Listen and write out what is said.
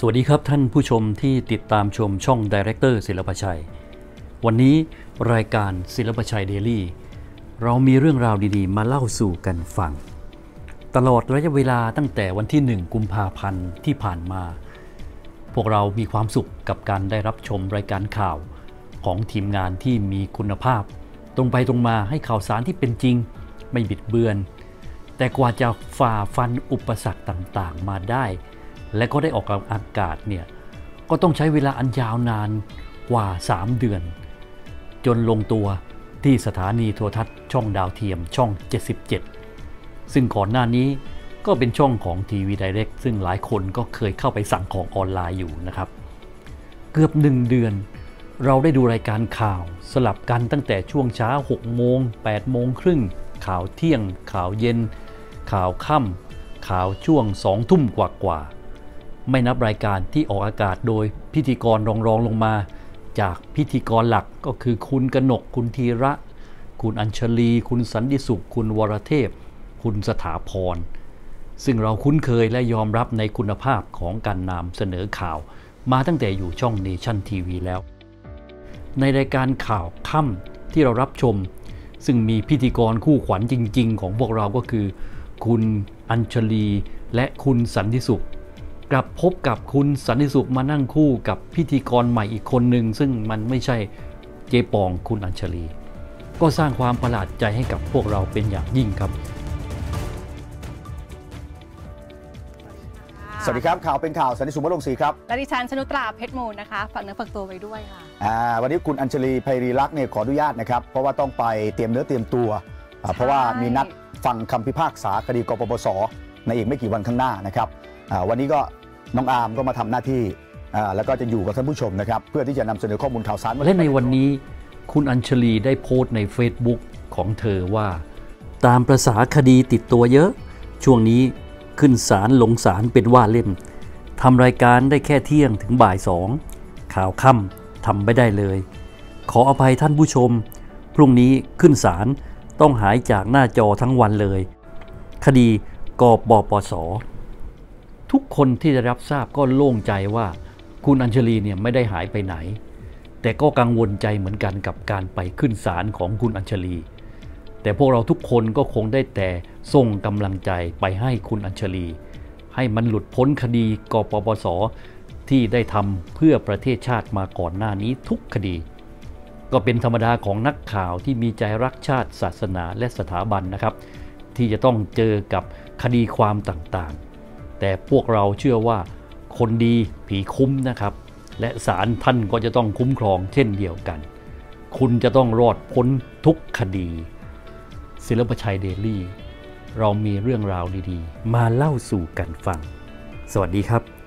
สวัสดีครับท่านผู้ชมที่ติดตามชมช่อง Director ศิลปชัยวันนี้รายการศิลปชัยเดลี่เรามีเรื่องราวดีๆมาเล่าสู่กันฟังตลอดระยะเวลาตั้งแต่วันที่1 กุมภาพันธ์ที่ผ่านมาพวกเรามีความสุขกับการได้รับชมรายการข่าวของทีมงานที่มีคุณภาพตรงไปตรงมาให้ข่าวสารที่เป็นจริงไม่บิดเบือนแต่กว่าจะฝ่าฟันอุปสรรคต่างๆมาได้และก็ได้ออกอากาศเนี่ยก็ต้องใช้เวลาอันยาวนานกว่า3 เดือนจนลงตัวที่สถานีโทรทัศน์ช่องดาวเทียมช่อง77ซึ่งก่อนหน้านี้ก็เป็นช่องของทีวีไดเรกซึ่งหลายคนก็เคยเข้าไปสั่งของออนไลน์อยู่นะครับเกือบ1 เดือนเราได้ดูรายการข่าวสลับกันตั้งแต่ช่วงเช้า6 โมง 8 โมงครึ่งข่าวเที่ยงข่าวเย็นข่าวค่ำข่าวช่วง2 ทุ่มกว่าไม่นับรายการที่ออกอากาศโดยพิธีกรรองลงมาจากพิธีกรหลักก็คือคุณกนกคุณธีระคุณอัญชลีคุณสันติสุขคุณวรเทพคุณสถาพรซึ่งเราคุ้นเคยและยอมรับในคุณภาพของการนำเสนอข่าวมาตั้งแต่อยู่ช่องเนชั่นทีวีแล้วในรายการข่าวค่ำที่เรารับชมซึ่งมีพิธีกรคู่ขวัญจริงๆของพวกเราก็คือคุณอัญชลีและคุณสันติสุขกลับพบกับคุณสันติสุขมานั่งคู่กับพิธีกรใหม่อีกคนหนึ่งซึ่งมันไม่ใช่เจปองคุณอัญชลีก็สร้างความประหลาดใจให้กับพวกเราเป็นอย่างยิ่งครับสวัสดีครับข่าวเป็นข่าวสันติสุข วรงค์ศรีครับและดิฉันชนุตราเพชรมูลนะคะฝากเนื้อฝากตัวไว้ด้วยค่ะวันนี้คุณอัญชลีไพรีลักษณ์เนี่ยขออนุญาตนะครับเพราะว่าต้องไปเตรียมเนื้อเตรียมตัวเพราะว่ามีนัดฟังคำพิพากษาคดีกปปส.ในอีกไม่กี่วันข้างหน้านะครับวันนี้ก็น้องอาร์มก็มาทำหน้าที่แล้วก็จะอยู่กับท่านผู้ชมนะครับเพื่อที่จะนำเสนอข้อมูลข่าวสารและในวันนี้คุณอัญชลีได้โพสต์ใน Facebook ของเธอว่าตามประสาคดีติดตัวเยอะช่วงนี้ขึ้นศาลลงศาลเป็นว่าเล่นทำรายการได้แค่เที่ยงถึงบ่าย2ข่าวค่ำทำไม่ได้เลยขออภัยท่านผู้ชมพรุ่งนี้ขึ้นศาลต้องหายจากหน้าจอทั้งวันเลยคดีกปปส.ทุกคนที่ได้รับทราบก็โล่งใจว่าคุณอัญชลีเนี่ยไม่ได้หายไปไหนแต่ก็กังวลใจเหมือนกันกับการไปขึ้นศาลของคุณอัญชลีแต่พวกเราทุกคนก็คงได้แต่ส่งกำลังใจไปให้คุณอัญชลีให้มันหลุดพ้นคดีกปปส.ที่ได้ทำเพื่อประเทศชาติมาก่อนหน้านี้ทุกคดีก็เป็นธรรมดาของนักข่าวที่มีใจรักชาติศาสนาและสถาบันนะครับที่จะต้องเจอกับคดีความต่างๆแต่พวกเราเชื่อว่าคนดีผีคุ้มนะครับและศาลท่านก็จะต้องคุ้มครองเช่นเดียวกันคุณจะต้องรอดพ้นทุกคดีศิลปชัยเดลี่เรามีเรื่องราวดีๆมาเล่าสู่กันฟังสวัสดีครับ